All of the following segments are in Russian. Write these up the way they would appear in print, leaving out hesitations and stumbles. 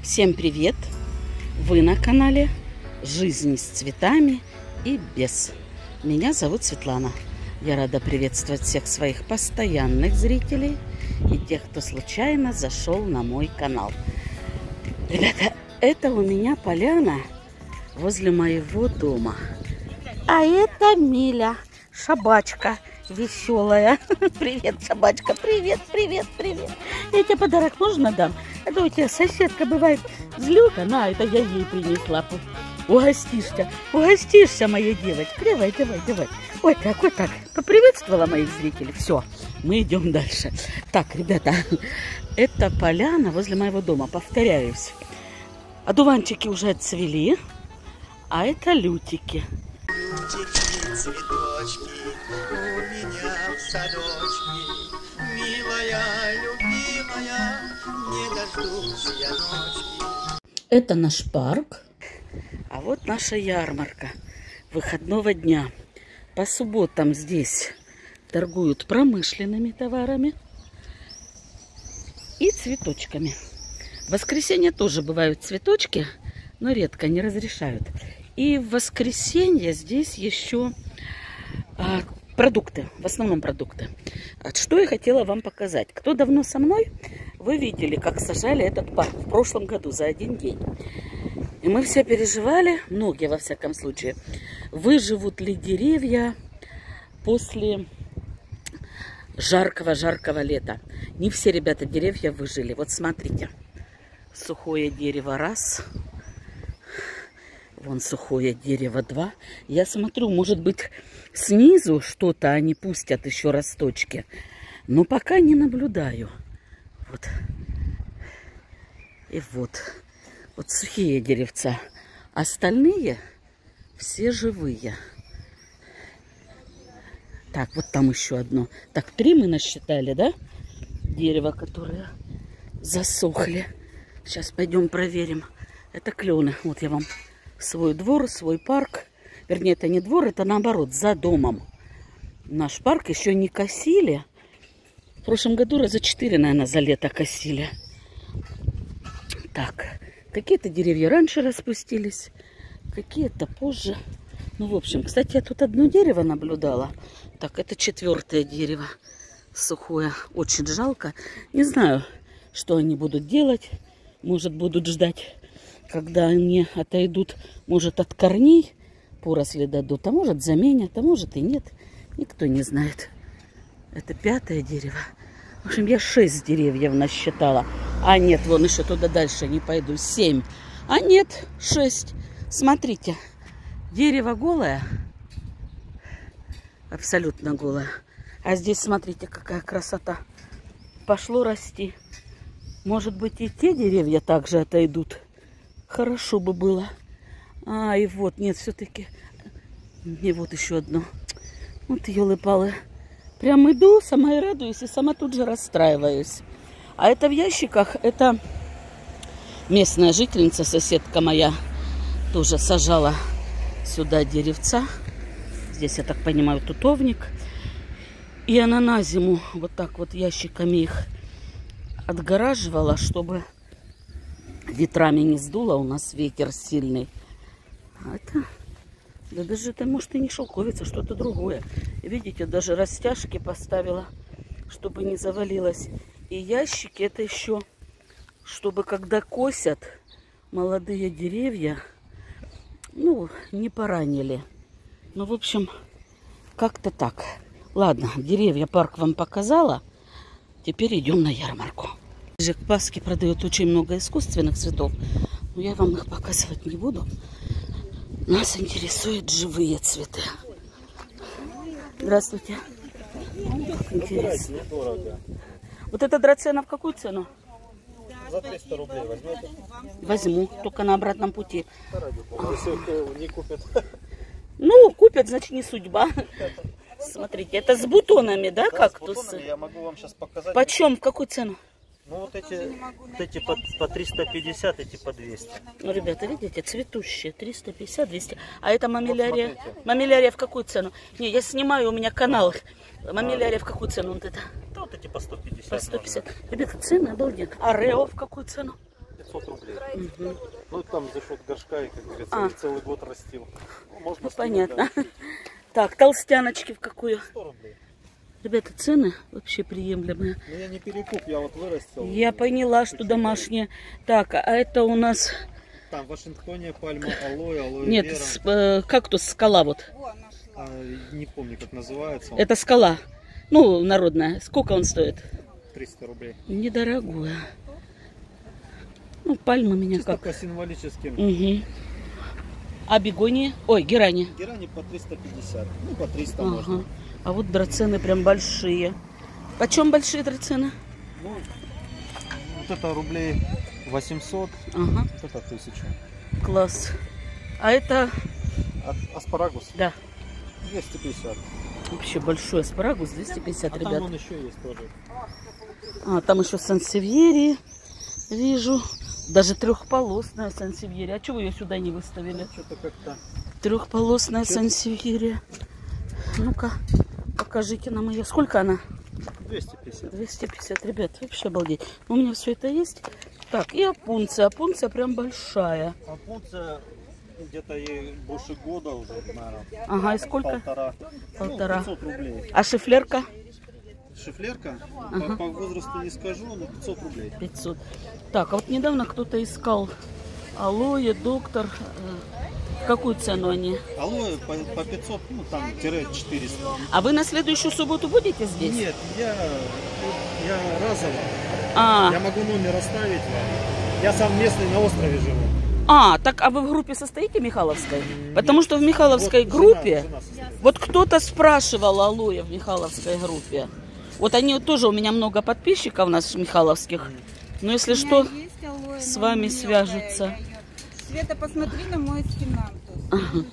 Всем привет! Вы на канале «Жизнь с цветами и без». Меня зовут Светлана. Я рада приветствовать всех своих постоянных зрителей и тех, кто случайно зашел на мой канал. Ребята, это у меня поляна возле моего дома. А это Миля, собачка веселая. Привет, собачка, привет, привет, привет. Я тебе подарок можно дам? А то у тебя соседка бывает злюка. На, это я ей принесла. Угостишься, моя девочка. Давай, давай, давай. Ой, так, вот так. Поприветствовала моих зрителей. Все, мы идем дальше. Так, ребята, это поляна возле моего дома. Повторяюсь. Одуванчики уже отцвели, а это лютики. Лютики, цветочки, у меня в садочке, милая, любимая, не дождусь я ночки. Это наш парк, а вот наша ярмарка выходного дня. По субботам здесь торгуют промышленными товарами и цветочками. В воскресенье тоже бывают цветочки, но редко, не разрешают. И в воскресенье здесь еще продукты, в основном продукты. Что я хотела вам показать. Кто давно со мной, вы видели, как сажали этот парк в прошлом году за один день. И мы все переживали, многие во всяком случае, выживут ли деревья после жаркого лета. Не все, ребята, деревья выжили. Вот смотрите, сухое дерево раз. Вон сухое дерево 2. Я смотрю, может быть, снизу что-то они пустят еще росточки. Но пока не наблюдаю. Вот. И вот. Вот сухие деревца. Остальные все живые. Так, вот там еще одно. Так, 3 мы насчитали, да? Дерево, которые засохли. Сейчас пойдем проверим. Это клены. Вот я вам... Свой двор, свой парк. Вернее, это не двор, это наоборот, за домом. Наш парк еще не косили. В прошлом году раза 4, наверное, за лето косили. Так, какие-то деревья раньше распустились, какие-то позже. Ну, в общем, кстати, я тут одно дерево наблюдала. Так, это 4-е дерево. Сухое. Очень жалко. Не знаю, что они будут делать. Может, будут ждать, когда они отойдут, может, от корней поросли дадут, а может, заменят, а может и нет. Никто не знает. Это 5-е дерево. В общем, я 6 деревьев насчитала. А нет, вон еще туда дальше не пойду. 7. А нет, 6. Смотрите, дерево голое. Абсолютно голое. А здесь, смотрите, какая красота. Пошло расти. Может быть, и те деревья также отойдут. Хорошо бы было. А, и вот, нет, все-таки. И вот еще одно. Вот елы-палы. Прям иду, сама и радуюсь, и сама тут же расстраиваюсь. А это в ящиках, это местная жительница, соседка моя, тоже сажала сюда деревца. Здесь, я так понимаю, тутовник. И она на зиму вот так вот ящиками их отгораживала, чтобы... ветрами не сдуло, у нас ветер сильный. А это, да даже это может и не шелковица, что-то другое. Видите, даже растяжки поставила, чтобы не завалилось. И ящики это еще, чтобы когда косят молодые деревья, ну, не поранили. Ну, в общем, как-то так. Ладно, деревья, парк вам показала. Теперь идем на ярмарку. К Пасхе продают очень много искусственных цветов, но я вам их показывать не буду. Нас интересуют живые цветы. Здравствуйте. Интересно. Вот эта драцена в какую цену? За 300 рублей возьмете? Возьму, только на обратном пути. Если не купят. Ну, купят, значит, не судьба. Смотрите, это с бутонами, да, Да, кактусы? с бутонами я могу вам сейчас показать. Почем, в какую цену? Ну, вот эти по 350, эти по 200. Ну, ребята, видите, цветущие, 350, 200. А это мамилярия? Вот Мамилярия в какую цену? Не, я снимаю, у меня канал. Мамилярия в какую цену вот это? Да, вот эти по 150. По 150. Ребята, цены обалденные. А Рео в какую цену? 500 рублей. Угу. Ну, там за счет горшка, и, как говорится, целый год растил. Ну, можно Понятно. да. Так, толстяночки в какую? 100 рублей. Ребята, цены вообще приемлемые. Ну, я не перекуп, я вот вырастил. Я поняла, что домашние. Так, а это у нас... Там в Вашингтоне пальма, алоэ Нет, вера. кактус, скала вот. Не помню, как называется. Это скала. Ну, народная. Сколько он стоит? 300 рублей. Недорогое. Ну, пальма меня Чисто как... по символическим. Угу. А бегонии? Ой, герани. Герани по 350. Ну, по 300 Ага. можно. А вот драцены прям большие. Почем большие драцены? Ну, вот это рублей 800, Ага. вот это 1000. Класс. А это... Аспарагус Да. 250. Вообще большой аспарагус, 250, А ребят. там он еще есть тоже. А, там еще сансевьери вижу. Даже трехполосная сансевьери. А чего вы ее сюда не выставили? Что-то как-то... Трехполосная сансевьери. Ну-ка, покажите нам ее. Сколько она? 250. 250, ребят, вообще обалдеть. У меня все это есть. Так, и опунция. Опунция прям большая. Опунция где-то ей больше года уже, наверное. Ага, и сколько? Полтора. Ну, 500 рублей. А шифлерка? Шифлерка? Ага. По возрасту не скажу, но 500 рублей. 500. Так, а вот недавно кто-то искал алоэ, доктор. В какую цену они? Алоэ по 500, ну там тире 400. А вы на следующую субботу будете здесь? Нет, я разово. А, Я могу номер оставить вам. Я сам местный, на острове живу. так, а вы в группе состоите Михайловской? Потому что в Михайловской Вот группе, жена состоит. вот кто-то спрашивал алоэ в Михайловской группе. Вот они вот тоже, у меня много подписчиков у нас Михайловских. Но если что, с вами свяжутся. Света, посмотри на мой скинантус.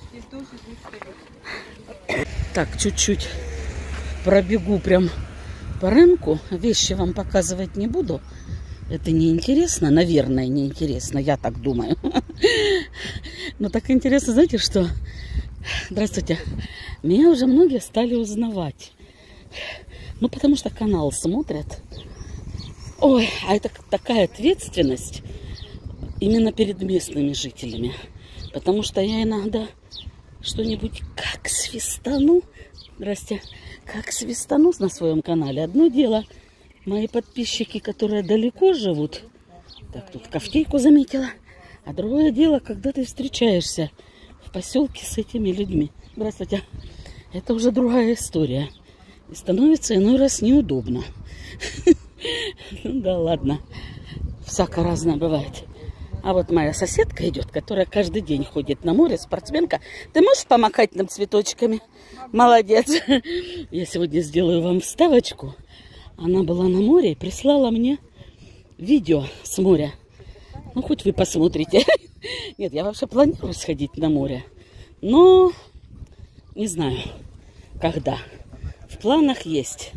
Так, чуть-чуть пробегу прям по рынку. Вещи вам показывать не буду. Это неинтересно, наверное, неинтересно, я так думаю. Но так интересно, знаете что? Здравствуйте. Меня уже многие стали узнавать. Ну, потому что канал смотрят. Ой, а это такая ответственность именно перед местными жителями. Потому что я иногда что-нибудь как свистану. Здрасте. Как свистану на своем канале. Одно дело, мои подписчики, которые далеко живут. Так, тут кофейку заметила. А другое дело, когда ты встречаешься в поселке с этими людьми. Здравствуйте. Это уже другая история. И становится иной раз неудобно. Да ладно. Всяко разное бывает. А вот моя соседка идет, которая каждый день ходит на море, спортсменка. Ты можешь помахать нам цветочками? Молодец. Я сегодня сделаю вам вставочку. Она была на море и прислала мне видео с моря. Ну, хоть вы посмотрите. Нет, я вообще планирую сходить на море. Но не знаю, когда. В планах есть.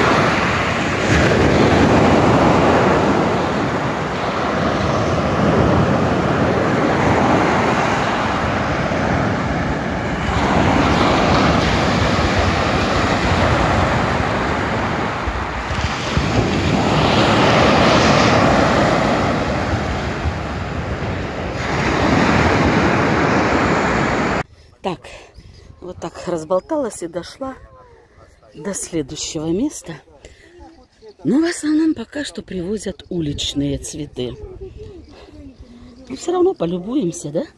Так, вот так разболталась и дошла до следующего места. Но в основном пока что привозят уличные цветы. Но все равно полюбуемся, да?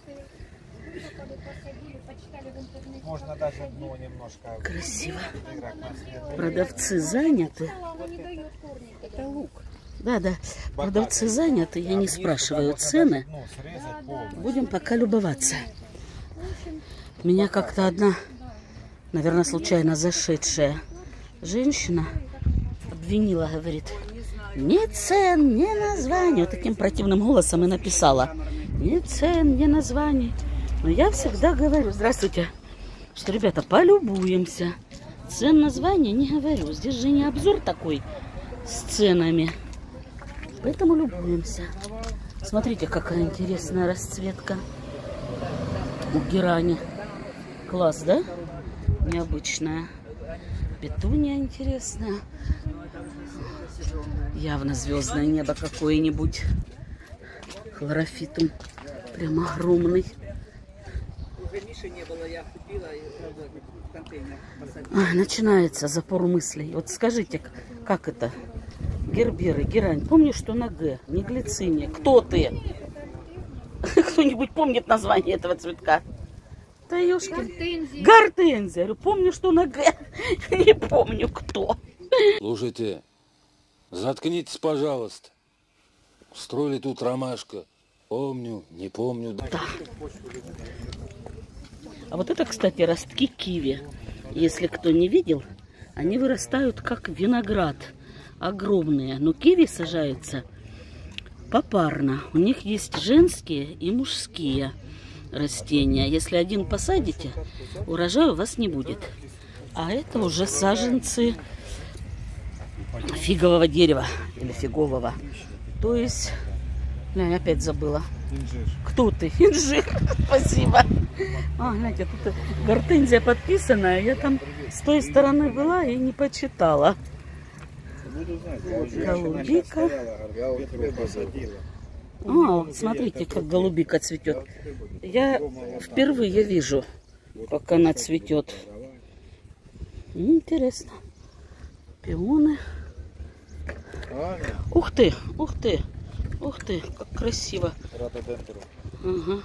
Можно даже дно немножко. Красиво. Продавцы заняты. Это лук. Да. Продавцы заняты, я не спрашиваю цены. Будем пока любоваться. Меня как-то одна, наверное, случайно зашедшая женщина обвинила, говорит, ни цен, ни названий. Вот таким противным голосом и написала. Ни цен, ни названий. Но я всегда говорю, здравствуйте, что, ребята, полюбуемся. Цен, названия не говорю. Здесь же не обзор такой с ценами. Поэтому любуемся. Смотрите, какая интересная расцветка у герани. Класс, да? Необычная. Петуния интересная. Явно звездное небо какое-нибудь. Хлорофитум прям огромный. Уже Миши не было, я купила и в контейнер посадила. Ай, начинается запор мыслей. Вот скажите, как это? Герберы, герань. Помню, что на Г, не глициния. Кто ты? Кто-нибудь помнит название этого цветка? Да ёшкин. Гортензия. Говорю, помню, что на Г. Не помню, кто. Слушайте, заткнитесь, пожалуйста. Устроили тут ромашка. Помню, не помню. Да. А вот это, кстати, ростки киви. Если кто не видел, они вырастают как виноград. Огромные. Но киви сажаются попарно. У них есть женские и мужские растения. Если один посадите, урожая у вас не будет. А это уже саженцы фигового дерева или фигового. То есть, я опять забыла. Инжир. Кто ты? Инжир. Спасибо. А, гляньте, тут гортензия подписанная. Я там с той стороны была и не почитала. Голубика. А, смотрите, как голубика цветет. Я впервые вижу, как она цветет. Интересно. Пионы. Ух ты, ух ты, ух ты, как красиво. Ага.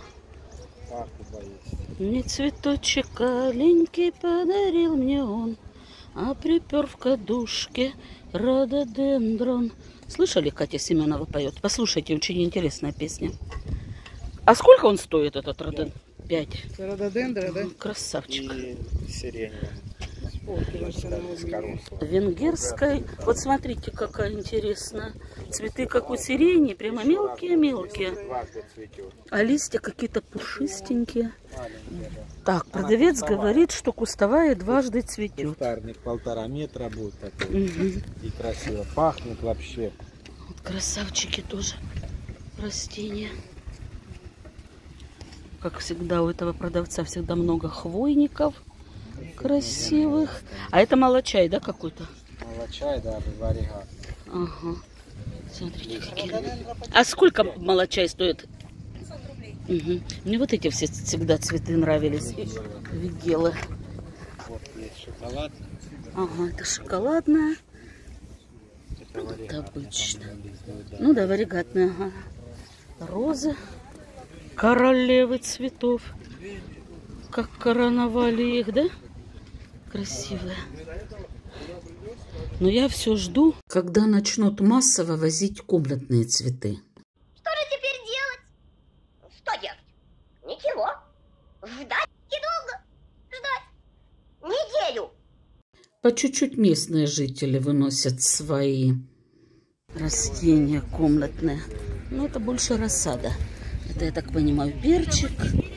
Мне цветочек аленький подарил мне он, а припер в кадушке рододендрон. Слышали, Катя Семенова поет? Послушайте, очень интересная песня. А сколько он стоит, этот рододендрон? 5. Рододендра, да? Красавчик. И сиреневый. Венгерской. Вот смотрите, какая интересная. Цветы, как у сирени, прямо мелкие-мелкие. А листья какие-то пушистенькие. Так, продавец говорит, что кустовая дважды цветет. Кустарник 1,5 метра будет такой. И красиво пахнет вообще. Вот красавчики тоже растения. Как всегда, у этого продавца всегда много хвойников красивых. А это молочай, да, какой-то? Молочай, да, варигат. Ага. Смотрите, какие. А сколько молочай стоит? 500 рублей. Угу. Мне вот эти все всегда цветы нравились. Вигелы. Вот есть шоколад. Ага, это шоколадная. Это обычная. Ну да, варигатная. Ага. Розы. Королевы цветов. Как короновали их, да? Красивые. Но я все жду, когда начнут массово возить комнатные цветы. Что же теперь делать? Что делать? Ничего. Ждать недолго. Ждать. Неделю. По чуть-чуть местные жители выносят свои растения комнатные. Но это больше рассада. Это, я так понимаю, перчик.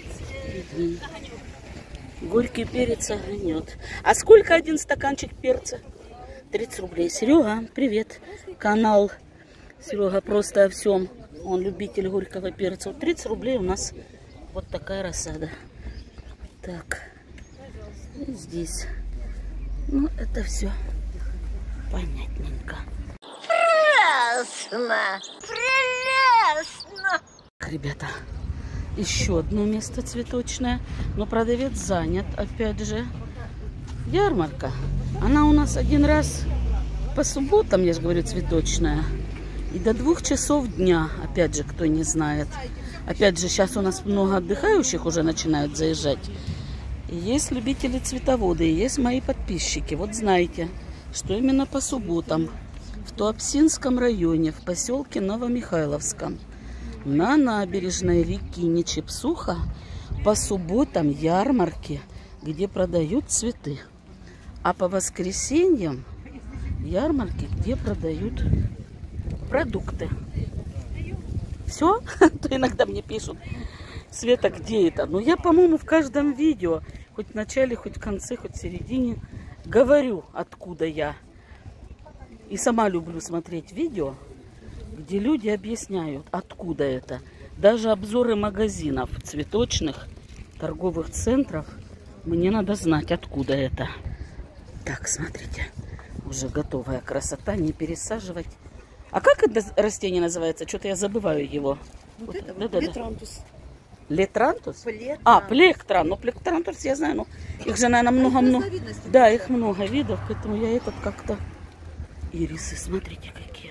Горький перец огнет. А сколько один стаканчик перца? 30 рублей. Серега, привет. Канал Серега просто о всем. Он любитель горького перца. Вот 30 рублей у нас вот такая рассада. Так. И здесь. Ну, это все понятненько. Прелестно. Прелестно. Ребята, еще одно место цветочное. Но продавец занят. Опять же, ярмарка. Она у нас один раз по субботам, я же говорю, цветочная. И до 2 часов дня. Опять же, кто не знает. Опять же, сейчас у нас много отдыхающих уже начинают заезжать. И есть любители цветоводы, и есть мои подписчики. Вот знаете, что именно по субботам в Туапсинском районе, в поселке Новомихайловском, на набережной реки Нечепсуха по субботам ярмарки, где продают цветы. А по воскресеньям ярмарки, где продают продукты. Все? То иногда мне пишут: Света, где это? Ну, я, по-моему, в каждом видео, хоть в начале, хоть в конце, хоть в середине, говорю, откуда я. И сама люблю смотреть видео, где люди объясняют, откуда это. Даже обзоры магазинов цветочных, торговых центров, мне надо знать, откуда это. Так, смотрите, уже готовая красота, не пересаживать. А как это растение называется? Что-то я забываю его. Вот это да, вот да, да. Летрантус. Летрантус? Плетран. А, плектран. Ну, плектрантус я знаю, но их же, наверное, много-много. Разновидности. Да, их много видов, поэтому я этот как-то... Ирисы, смотрите, какие.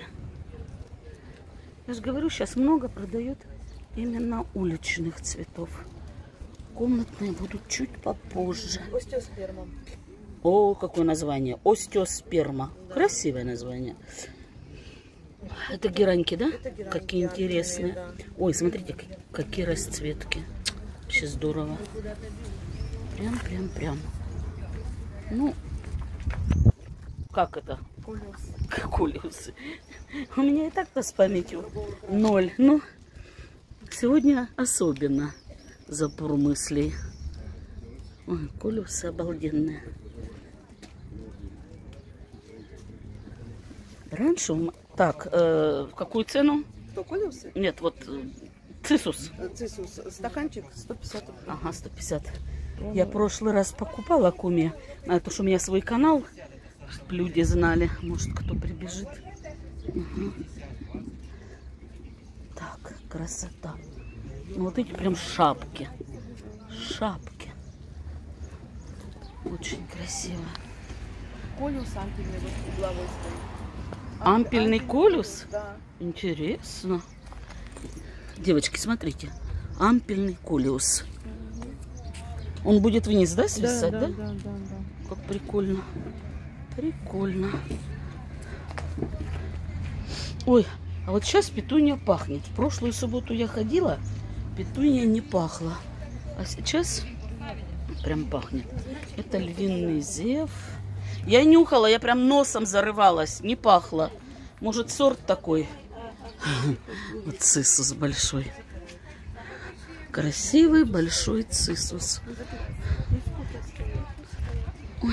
Я же говорю, сейчас много продают именно уличных цветов. Комнатные будут чуть попозже. Остеосперма. О, какое название. Остеосперма. Да. Красивое название. Это гераньки, да? Это гераньки, какие интересные. да. Ой, смотрите, какие расцветки. Вообще здорово. Прям. Ну, как это? Колиусы. У меня и так-то с памятью 0. Ну, сегодня особенно запор мыслей. Ой, колиусы обалденные. Раньше... Так, в какую цену? Что, колиусы? Нет, вот цисус. Цисус. Стаканчик 150 рублей. Ага, 150. Я в прошлый раз покупала куме. Это что у меня свой канал, чтобы люди знали. Может, кто прибежит. Угу. Так, красота. Ну, вот эти прям шапки. Шапки. Очень красиво. Колиус ампельный вот угловой стоит. Ампельный колиус? Да. Интересно. Девочки, смотрите. Ампельный колиус. Он будет вниз, да, свисать, да? Да. Как прикольно. Прикольно. Ой, а вот сейчас петуния пахнет. В прошлую субботу я ходила, петуния не пахла. А сейчас прям пахнет. Это львиный зев. Я нюхала, я прям носом зарывалась. Не пахло. Может, сорт такой. Вот цисус большой. Красивый большой цисус. Ой.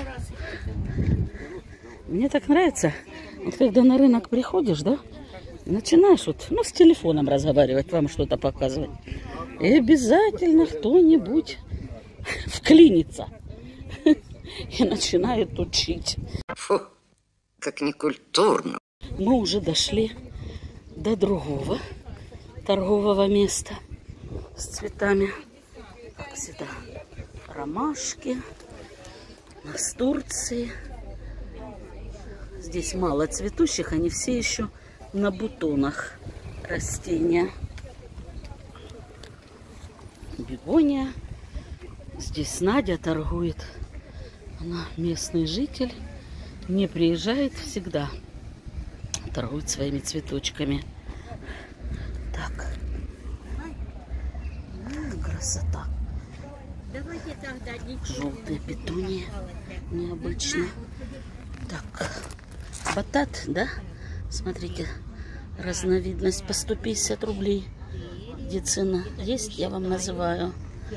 Мне так нравится, вот когда на рынок приходишь, да, начинаешь вот, ну, с телефоном разговаривать, вам что-то показывать. И обязательно кто-нибудь вклинится и начинает учить. Фу, как некультурно. Мы уже дошли до другого торгового места с цветами. Как всегда, ромашки, настурции. Здесь мало цветущих, они все еще на бутонах растения. Бегония. Здесь Надя торгует. Она местный житель, не приезжает всегда. Торгует своими цветочками. Так. Красота. Желтые петунии. Необычно. Так. Батат, да? Смотрите. Разновидность по 150 рублей. Где цена есть, я вам называю.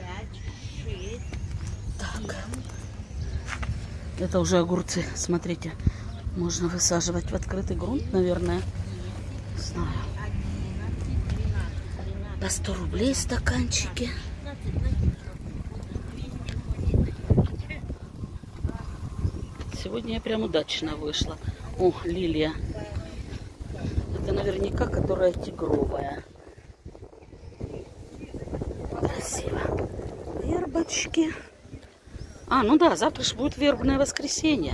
Так. Это уже огурцы, смотрите. Можно высаживать в открытый грунт, наверное. Не знаю. По 100 рублей стаканчики. Сегодня я прям удачно вышла. О, лилия. Это наверняка, которая тигровая. Красиво. Вербочки. А, ну да, завтра же будет вербное воскресенье.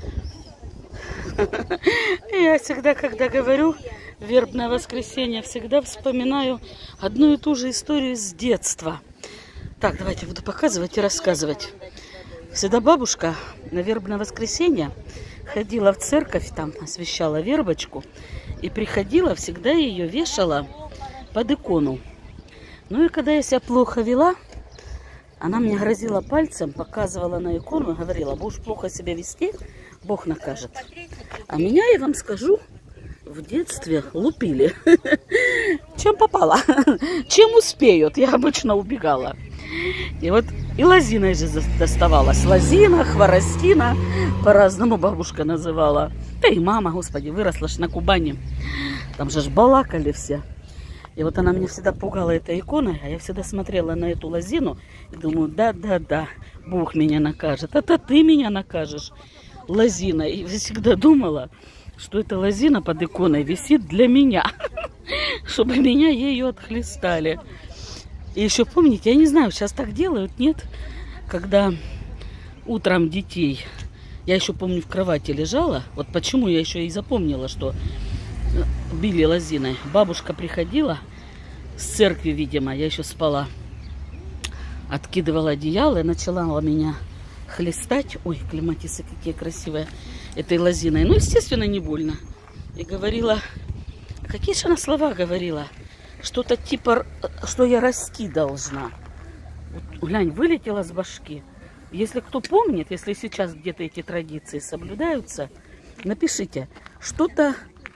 Я всегда, когда говорю вербное воскресенье, всегда вспоминаю одну и ту же историю с детства. Так, давайте буду показывать и рассказывать. Всегда бабушка на вербное воскресенье ходила в церковь, там освещала вербочку, и приходила, всегда ее вешала под икону. Ну и когда я себя плохо вела, она мне грозила пальцем, показывала на икону и говорила: будешь плохо себя вести, Бог накажет. А меня, я вам скажу, в детстве лупили. Чем попало? Чем успеют? Я обычно убегала. И вот и лозиной же доставалась. Лозина, хворостина, по-разному бабушка называла. Да и мама, господи, выросла ж на Кубани. Там же ж балакали все. И вот она меня всегда пугала этой иконой, а я всегда смотрела на эту лозину и думаю: да, Бог меня накажет. Это ты меня накажешь, лозина. И всегда думала, что эта лозина под иконой висит для меня, чтобы меня ею отхлестали. И еще помните, я не знаю, сейчас так делают, нет? Когда утром детей, я еще помню, в кровати лежала, вот почему я еще и запомнила, что били лозиной. Бабушка приходила с церкви, видимо, я еще спала, откидывала одеяло и начала меня хлестать. Ой, клематисы какие красивые, этой лозиной. Ну, естественно, не больно. И говорила, какие же она слова говорила? Что-то типа, что я расти должна. Вот, глянь, вылетела с башки. Если кто помнит, если сейчас где-то эти традиции соблюдаются, напишите, что-то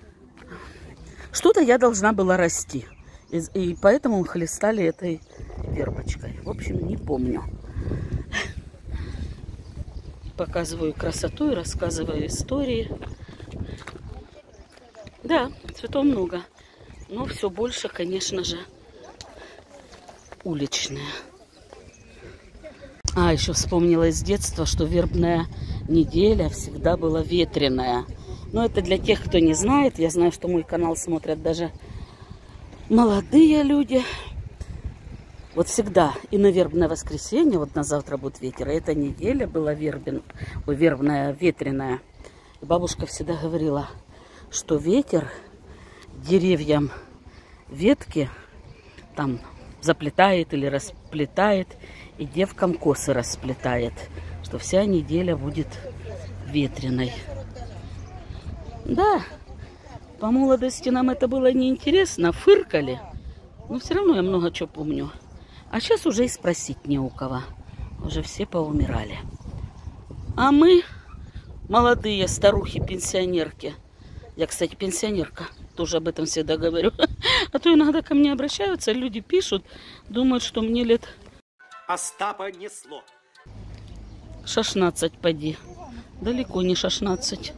я должна была расти. И поэтому хлестали этой вербочкой. В общем, не помню. Показываю красоту и рассказываю истории. Да, цветов много. Но все больше, конечно же, уличные. А, еще вспомнила из детства, что вербная неделя всегда была ветреная. Но это для тех, кто не знает. Я знаю, что мой канал смотрят даже молодые люди. Вот всегда и на вербное воскресенье, вот на завтра будет ветер, и эта неделя была вербная, ветреная. И бабушка всегда говорила, что ветер деревьям ветки там заплетает или расплетает, и девкам косы расплетает, что вся неделя будет ветреной. Да, по молодости нам это было неинтересно, фыркали, но все равно я много чего помню. А сейчас уже и спросить не у кого, уже все поумирали. А мы, молодые старухи-пенсионерки, я, кстати, пенсионерка, тоже об этом всегда говорю. А то иногда ко мне обращаются, люди пишут, думают, что мне лет... Остапа несло. 16 поди. Далеко не 16.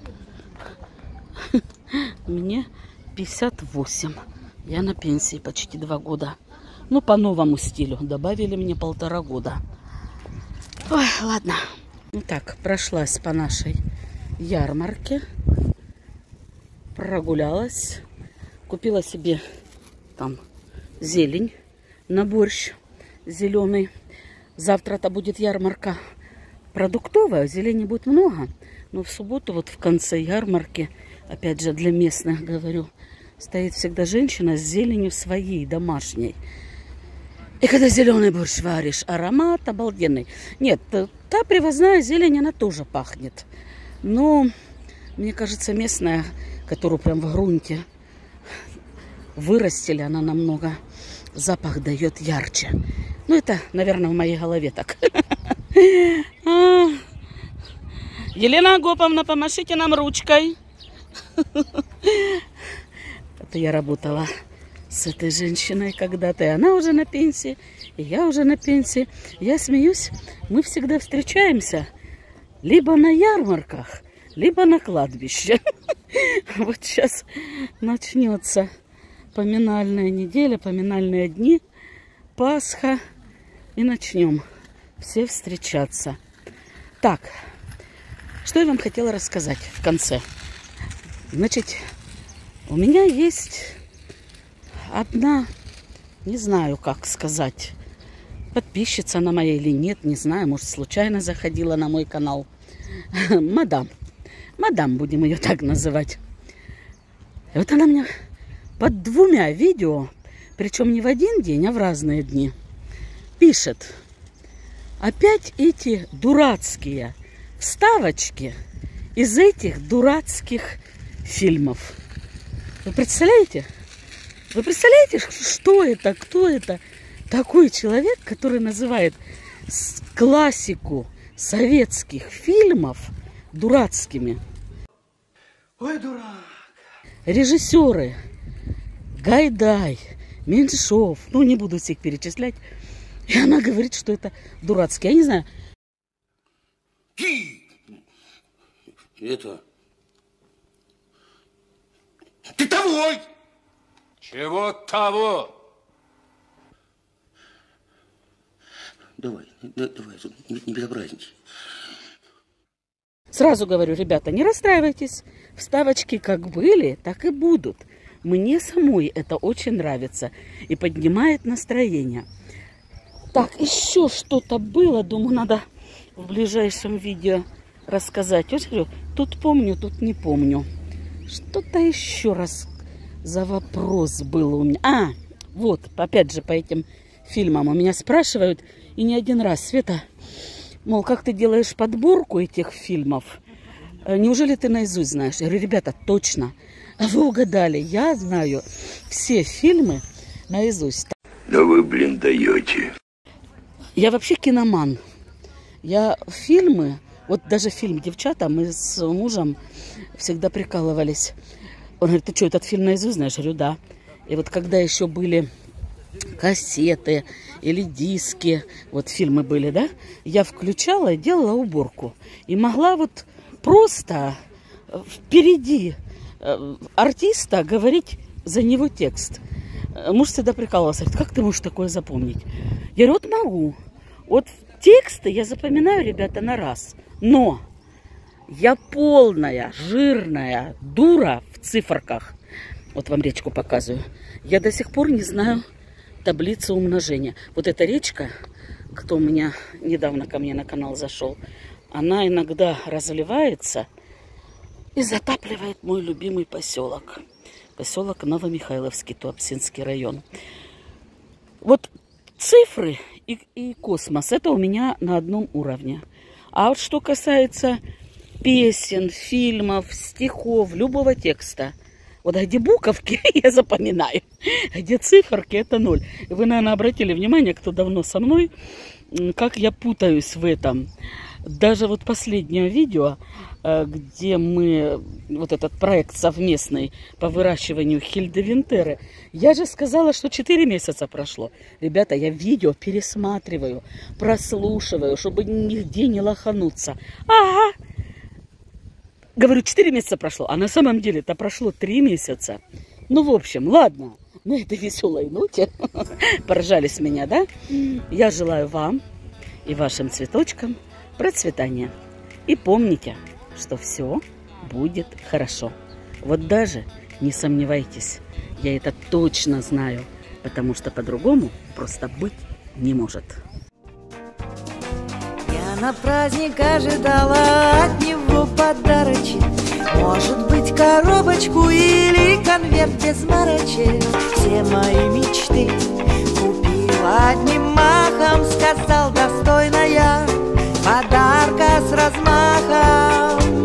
Мне 58. Я на пенсии почти 2 года. Ну, по новому стилю. Добавили мне 1,5 года. Ой, ладно. Ну так, прошлась по нашей ярмарке. Прогулялась. Купила себе там зелень на борщ зеленый. Завтра-то будет ярмарка продуктовая. Зелени будет много. Но в субботу, вот в конце ярмарки, опять же для местных говорю, стоит всегда женщина с зеленью своей, домашней. И когда зеленый борщ варишь, аромат обалденный. Нет, та привозная зелень, она тоже пахнет. Но, мне кажется, местная, которую прям в грунте вырастили, она намного запах дает ярче. Ну, это, наверное, в моей голове так. Елена Агоповна, помашите нам ручкой. Это я работала с этой женщиной когда-то, и она уже на пенсии, и я уже на пенсии. Я смеюсь, мы всегда встречаемся либо на ярмарках, либо на кладбище. Вот сейчас начнется поминальная неделя, поминальные дни, Пасха, и начнем все встречаться. Так, что я вам хотела рассказать в конце. Значит, у меня есть одна, не знаю, как сказать, подписчица она моя или нет, не знаю, может, случайно заходила на мой канал. Мадам. Мадам, будем ее так называть. И вот она мне под 2 видео, причем не в один день, а в разные дни, пишет: опять эти дурацкие вставочки из этих дурацких фильмов. Вы представляете? Вы представляете, что это, кто это? Такой человек, который называет классику советских фильмов дурацкими. Ой, дурак. Режиссеры Гайдай, Меньшов, ну не буду всех перечислять. И она говорит, что это дурацкие. Я не знаю. Это... Ты того! Чего того? Давай, не безобразничай. Сразу говорю, ребята, не расстраивайтесь. Вставочки как были, так и будут. Мне самой это очень нравится и поднимает настроение. Так, еще что-то было. Думаю, надо в ближайшем видео рассказать. Вот говорю, тут помню, тут не помню. Что-то еще раз за вопрос был у меня. Вот, опять же, по этим фильмам у меня спрашивают, и не один раз, Света, мол, как ты делаешь подборку этих фильмов? Неужели ты наизусть знаешь? Я говорю, ребята, точно. Вы угадали, я знаю все фильмы наизусть. Да вы, блин, даете. Я вообще киноман. Я фильмы, вот даже фильм «Девчата», мы с мужем всегда прикалывались. Он говорит, ты что, этот фильм наизусть знаешь? Я говорю, да. И вот когда еще были кассеты или диски, вот фильмы были, да, я включала и делала уборку. И могла вот просто впереди артиста говорить за него текст. Муж всегда прикалывался, говорит, как ты можешь такое запомнить? Я говорю, вот могу. Вот тексты я запоминаю, ребята, на раз. Но я полная, жирная дура в циферках. Вот вам речку показываю. Я до сих пор не знаю таблицу умножения. Вот эта речка, кто у меня недавно ко мне на канал зашел, она иногда разливается и затапливает мой любимый поселок. Поселок Новомихайловский, Туапсинский район. Вот цифры и космос, это у меня на одном уровне. А вот что касается песен, фильмов, стихов, любого текста, вот где буковки, я запоминаю, где циферки, это 0. Вы, наверное, обратили внимание, кто давно со мной, как я путаюсь в этом. Даже вот последнее видео, где мы, вот этот проект совместный по выращиванию хильдевинтеры, я же сказала, что 4 месяца прошло. Ребята, я видео пересматриваю, прослушиваю, чтобы нигде не лохануться. Ага! Говорю, 4 месяца прошло, а на самом деле это прошло 3 месяца. Ну, в общем, ладно, на этой веселой ноте поржали с меня, да? Я желаю вам и вашим цветочкам процветания. И помните, что все будет хорошо. Вот даже не сомневайтесь, я это точно знаю, потому что по-другому просто быть не может. Я на праздник ожидала от него подарочек. Может быть, коробочку или конверт без марочек. Все мои мечты купила одним махом. Сказал, достойная подарка с размахом.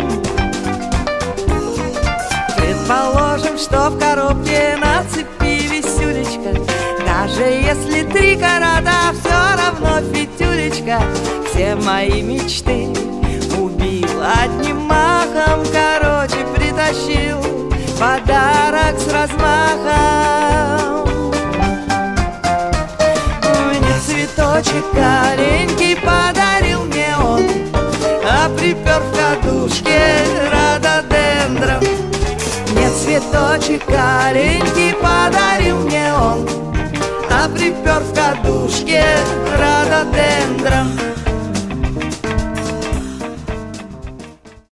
Предположим, что в коробке на цепи висюлечка. Даже если 3 карата, все равно фитюлечка. Все мои мечты убил одним махом. Короче, притащил подарок с размахом. Мне цветочек аленький подарил мне он, а припер в кадушке рододендрон. Мне цветочек аленький подарил мне он, а припер в кадушке рододендрон.